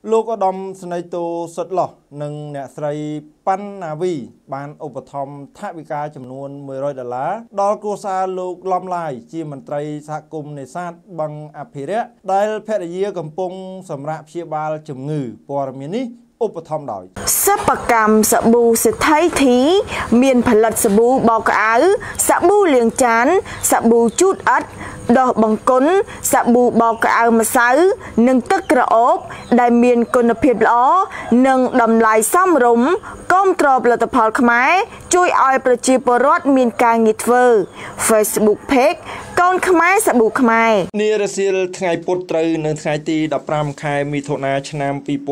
លោកឧត្តមស្នេហ៍តូសុតឡោះនិងអ្នកស្រីប៉ាន់ណាវីបានឧបត្ថម្ភថវិកាចំនួន$100ដល់គ្រួសារលោកឡំឡាយជាមន្ត្រីសហគមន៍នេសាទបឹងអភិរក្សដែលភរិយាកំពុងសម្រាកព្យាបាលជំងឺព័ត៌មាននេះឧបត្ថម្ភដោយសិប្បកម្មសាប៊ូសេដ្ឋីធីមានផលិតសាប៊ូបោកក្អៅសាប៊ូលាងចានសាប៊ូជូតឥដ្ឋដោះបង្គន់សាប៊ូបោកក្អៅម្សៅនិងទឹកក្រអូបដែលមានគុណភាពល្អនិងតម្លៃសមរម្យគាំទ្រផលិតផលខ្មែរជួយឲ្យប្រជាពលរដ្ឋមានការងារធ្វើ Facebook Page កូនខ្មែរសាប៊ូខ្មែរនារសៀលថ្ងៃពុធត្រូវនៅថ្ងៃទី15ខែមិថុនាឆ្នាំ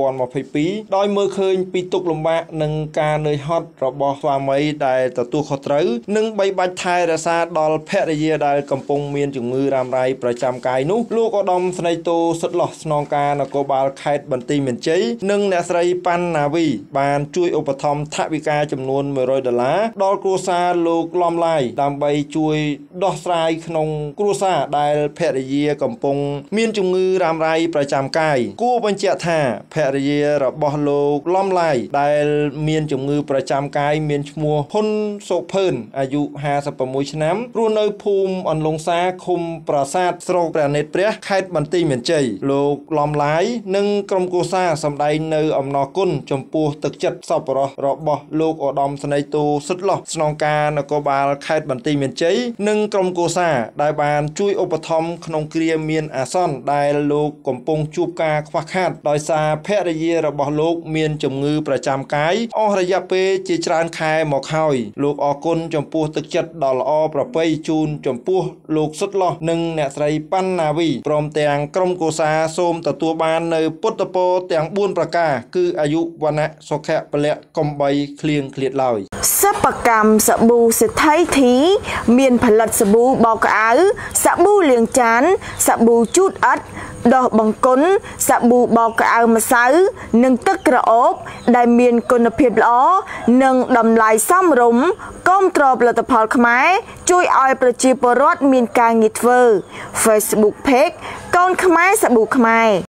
2022ដោយមើលឃើញពីទុក្ខលំបាកនិងការនឿយហត់របស់ស្វាមីដែលទទួលខុសត្រូវនិងបីបាច់ថែរក្សាដល់ភរិយាដែលកំពុងមានជំងឺរ៉ាំរ៉ៃប្រចាំកាយនោះលោកឧត្តមស្នេហ៍តូសុតឡោះស្នងការនគរបាលខេត្តបន្ទាយមានជ័យនិងអ្នកស្រីប៉ាន់ណាវីបានជួយឧបត្ថម្ភថវិកាចំនួន$100ដល់គ្រួសារលោកឡំឡាយដើម្បីជួយដោះស្រាយក្នុងគ្រួសារដែលភរិយាកំពុងមានជំងឺរ៉ាំរ៉ៃប្រចាំកាយគួរបញ្ជាក់ថាភរិយារបស់លោកឡំឡាយដែលមានជំងឺប្រចាំកាយមានឈ្មោះហ៊ុនសុភឿនអាយុ56ឆ្នាំរស់នៅភូមិអន្លង់សាឃុំប្រាសាទស្រុកព្រះនេត្រព្រះខេត្តបន្ទាយមានជ័យលោកឡំឡាយនិងក្រុមគ្រួសារសម្ដែងនៅអំណរគុណចំពោះទឹកចិត្តសប្បុរសរបស់លោកឧត្តមស្នេហ៍តូសុតឡោះស្នងការនគរបាលខេត្តបន្ទាយមានជ័យនិងក្រុមគ្រួសារដែលបានជួយឧបត្ថម្ភក្នុងគ្រាមានអាសន្នដែលលោកកំពុងជួបការខ្វះខាតដោយសារភរិយារបស់លោកមានជំងឺប្រចាំកាយអស់រយៈពេលជាច្រើនខែមកហើយលោកអរគុណចំពោះទឹកចិត្តដ៏ល្អប្រពៃជូនចំពោះលោកសុតឡោះនិងអ្នកស្រីប៉ាន់ណាវីព្រមទាំងក្រុមគ្រួសារសូមទទួលបាននៅពុទ្ធពរទាំង4ប្រការគឺអាយុវណ្ណៈសុខៈពលៈកំបីឃ្លៀងឃ្លាតឡើយសិប្បកម្មសាប៊ូសេដ្ឋីធីមានផលិតសាប៊ូបោកក្អៅសាប៊ូលាងចានសាប៊ូជូតឥដ្ឋដោះបង្គន់សាប៊ូបោកក្អៅម្សៅនិងទឹកក្រអូបដែលមានគុណភាពល្អនិងតម្លៃសមរម្យគាំទ្រផលិតផលខ្មែរជួយឲ្យប្រជាពលរដ្ឋមានការងារធ្វើ Facebook Page កូនខ្មែរសាប៊ូខ្មែរ